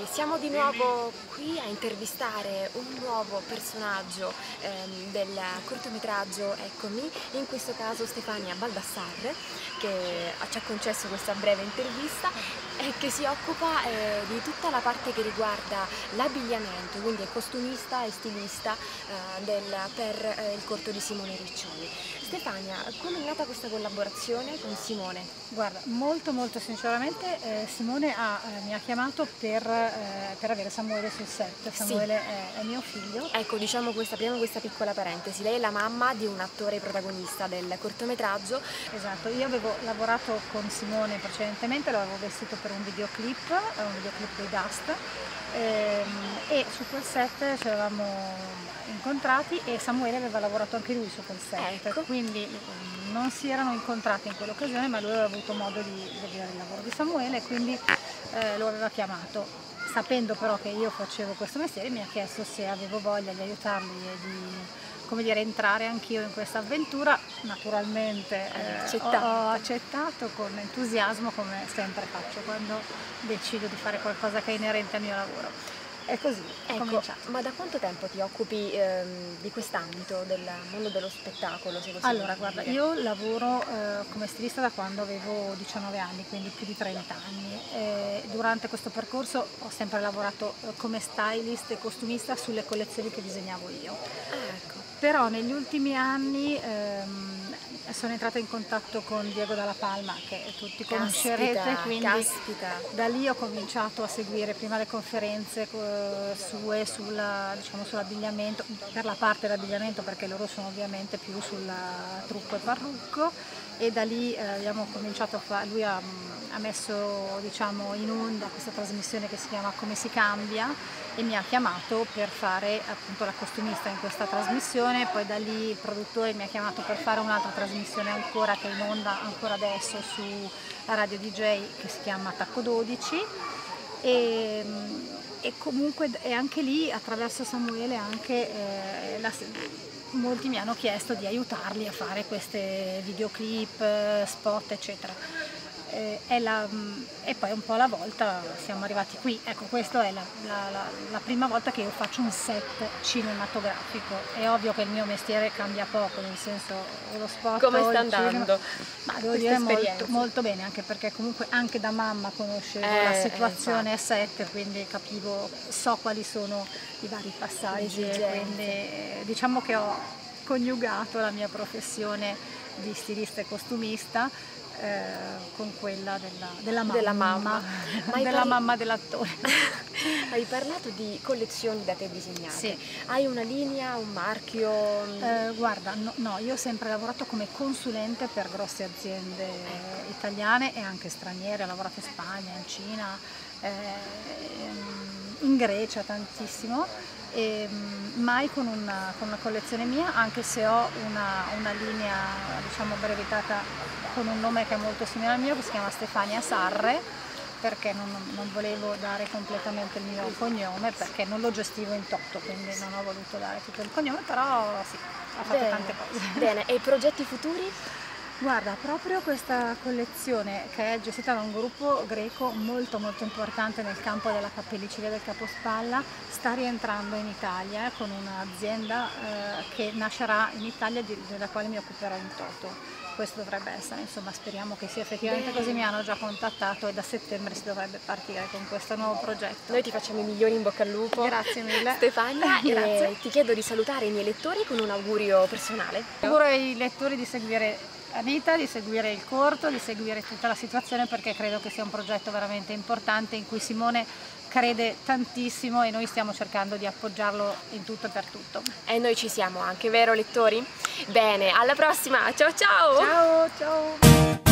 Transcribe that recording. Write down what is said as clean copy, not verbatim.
siamo di nuovo qui a intervistare un nuovo personaggio del cortometraggio Eccomi, in questo caso Stefania Baldassarre, che ci ha concesso questa breve intervista e che si occupa di tutta la parte che riguarda l'abbigliamento, quindi è costumista e stilista per il corto di Simone Riccioli. Stefania, come è nata questa collaborazione con Simone? Guarda, molto sinceramente Simone mi ha chiamato per avere Samuele sul set. Samuele è mio figlio. Ecco, diciamo apriamo questa piccola parentesi. Lei è la mamma di un attore protagonista del cortometraggio. Esatto, io avevo lavorato con Simone precedentemente, l'avevo vestito per un videoclip dei Dust, e su quel set ci eravamo incontrati e Samuele aveva lavorato anche lui su quel set, ecco. Quindi non si erano incontrati in quell'occasione, ma lui aveva avuto modo di vedere il lavoro di Samuele e quindi lo aveva chiamato. Sapendo però che io facevo questo mestiere, mi ha chiesto se avevo voglia di aiutarli e di, come dire, entrare anch'io in questa avventura. Naturalmente ho accettato con entusiasmo, come sempre faccio quando decido di fare qualcosa che è inerente al mio lavoro. È così, è cominciato. Ma da quanto tempo ti occupi di quest'ambito, del mondo dello spettacolo? Allora, guarda, io lavoro come stilista da quando avevo 19 anni, quindi più di 30 anni. Durante questo percorso ho sempre lavorato come stylist e costumista sulle collezioni che disegnavo io. Ecco. Però negli ultimi anni sono entrata in contatto con Diego Dalla Palma, che tutti conoscerete, quindi da lì ho cominciato a seguire prima le conferenze sue sull'abbigliamento, per la parte dell'abbigliamento, perché loro sono ovviamente più sul trucco e parrucco, e da lì abbiamo cominciato lui ha messo, diciamo, in onda questa trasmissione che si chiama Come si cambia e mi ha chiamato per fare appunto la costumista in questa trasmissione. Poi da lì il produttore mi ha chiamato per fare un'altra trasmissione ancora, che è in onda ancora adesso su Radio DJ, che si chiama Attacco 12, e comunque anche lì attraverso Samuele molti mi hanno chiesto di aiutarli a fare queste videoclip, spot eccetera. E poi un po' alla volta siamo arrivati qui. Ecco, questa è la prima volta che io faccio un set cinematografico. È ovvio che il mio mestiere cambia poco, nel senso, lo spot. Come sta andando? Ma devo dire molto bene, anche perché comunque anche da mamma conoscevo la situazione set, quindi so quali sono i vari passaggi, quindi diciamo che ho coniugato la mia professione di stilista e costumista con quella della mamma dell'attore. Hai parlato di collezioni da te disegnate. Sì. Hai una linea, un marchio? Guarda, no, io ho sempre lavorato come consulente per grosse aziende italiane e anche straniere. Ho lavorato in Spagna, in Cina, in Grecia tantissimo. Mai con una collezione mia, anche se ho una linea, diciamo, brevettata con un nome che è molto simile al mio, che si chiama Stefania Sarre, perché non volevo dare completamente il mio cognome, perché non lo gestivo in toto, quindi non ho voluto dare tutto il cognome, però sì, ho fatto tante cose. Bene, e progetti futuri? Guarda, proprio questa collezione, che è gestita da un gruppo greco molto importante nel campo della cappelliceria del capospalla, sta rientrando in Italia con un'azienda che nascerà in Italia, della quale mi occuperò in toto. Questo dovrebbe essere, insomma, speriamo che sia effettivamente così. Mi hanno già contattato e da settembre si dovrebbe partire con questo nuovo progetto. Noi ti facciamo i migliori in bocca al lupo. Grazie mille. Stefania, grazie. E ti chiedo di salutare i miei lettori con un augurio personale. Auguro ai lettori di seguire Anita, di seguire il corto, di seguire tutta la situazione, perché credo che sia un progetto veramente importante in cui Simone crede tantissimo e noi stiamo cercando di appoggiarlo in tutto e per tutto. E noi ci siamo anche, vero lettori? Bene, alla prossima, ciao ciao! Ciao!